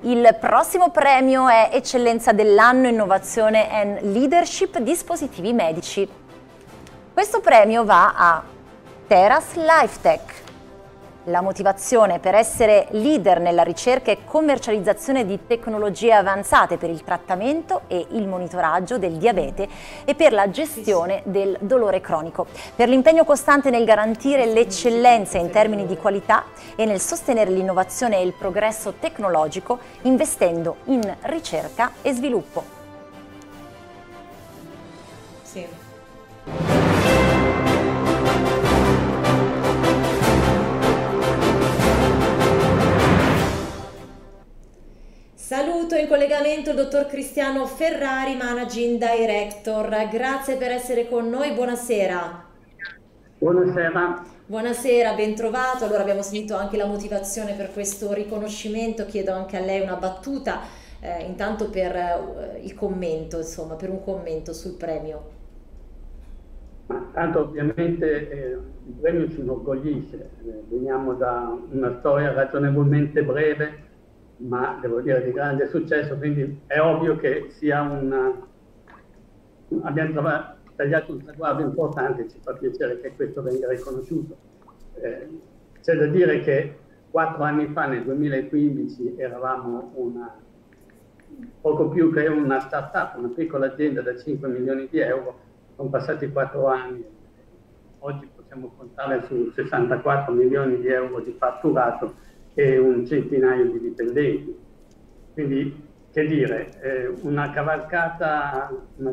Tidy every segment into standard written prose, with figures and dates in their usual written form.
Il prossimo premio è Eccellenza dell'anno Innovazione and Leadership Dispositivi Medici. Questo premio va a Teras LifeTech. La motivazione per essere leader nella ricerca e commercializzazione di tecnologie avanzate per il trattamento e il monitoraggio del diabete e per la gestione del dolore cronico, per l'impegno costante nel garantire l'eccellenza in termini di qualità e nel sostenere l'innovazione e il progresso tecnologico investendo in ricerca e sviluppo. Sì. Saluto in collegamento il dottor Cristiano Ferrari, Managing Director. Grazie per essere con noi, buonasera. Buonasera. Buonasera, ben trovato. Allora abbiamo sentito anche la motivazione per questo riconoscimento, chiedo anche a lei una battuta, intanto per il commento, insomma, per un commento sul premio. Ma tanto ovviamente il premio ci inorgoglisce, veniamo da una storia ragionevolmente breve, ma devo dire di grande successo, quindi è ovvio che sia abbiamo tagliato un traguardo importante, ci fa piacere che questo venga riconosciuto. C'è da dire che 4 anni fa, nel 2015, eravamo poco più che una start-up, una piccola azienda da 5 milioni di euro, sono passati 4 anni, oggi possiamo contare su 64 milioni di euro di fatturato e un centinaio di dipendenti. Quindi, che dire, una cavalcata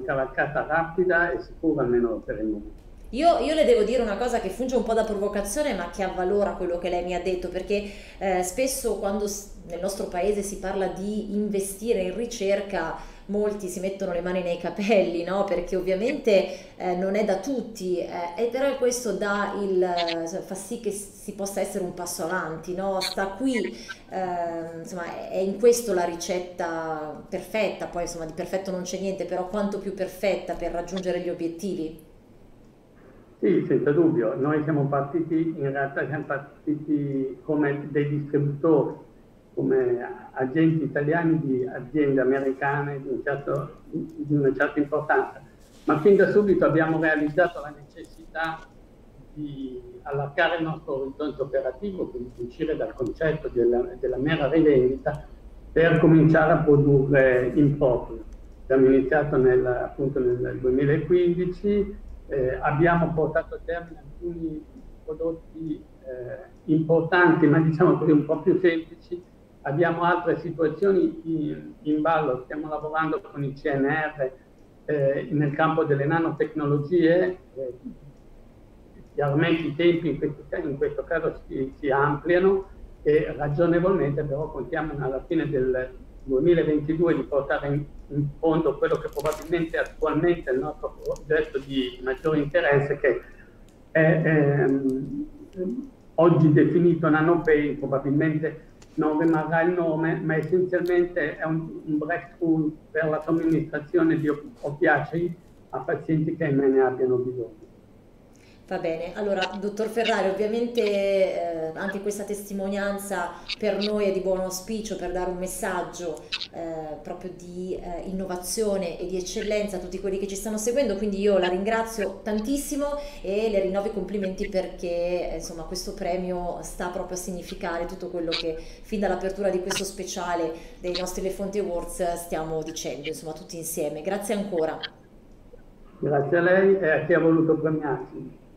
rapida e sicura, almeno per il momento. Io le devo dire una cosa che funge un po' da provocazione, ma che avvalora quello che lei mi ha detto, perché spesso quando nel nostro paese si parla di investire in ricerca, molti si mettono le mani nei capelli, no? Perché ovviamente non è da tutti, e però questo fa sì che si possa essere un passo avanti, no? Sta qui, insomma, è in questo la ricetta perfetta, poi insomma di perfetto non c'è niente, però quanto più perfetta per raggiungere gli obiettivi. Sì, senza dubbio. Noi in realtà siamo partiti come dei distributori, come agenti italiani di aziende americane di una certa importanza, ma fin da subito abbiamo realizzato la necessità di allargare il nostro orizzonte operativo, quindi uscire dal concetto della mera rivendita per cominciare a produrre in proprio. Abbiamo iniziato appunto nel 2015, abbiamo portato a termine alcuni prodotti importanti, ma diciamo così un po' più semplici. Abbiamo altre situazioni in ballo, stiamo lavorando con il CNR nel campo delle nanotecnologie. Chiaramente i tempi in questo caso si ampliano e ragionevolmente, però contiamo alla fine del 2022 di portare in fondo quello che probabilmente attualmente è il nostro progetto di maggiore interesse, che è oggi definito NanoPay. Probabilmente non rimarrà il nome, ma essenzialmente è un breakthrough per la somministrazione di oppiacei a pazienti che ne abbiano bisogno. Va bene, allora dottor Ferrari, ovviamente anche questa testimonianza per noi è di buon auspicio per dare un messaggio proprio di innovazione e di eccellenza a tutti quelli che ci stanno seguendo, quindi io la ringrazio tantissimo e le rinnovo i complimenti perché insomma questo premio sta proprio a significare tutto quello che fin dall'apertura di questo speciale dei nostri Le Fonti Awards stiamo dicendo, insomma tutti insieme. Grazie ancora. Grazie a lei e a chi ha voluto premiarci.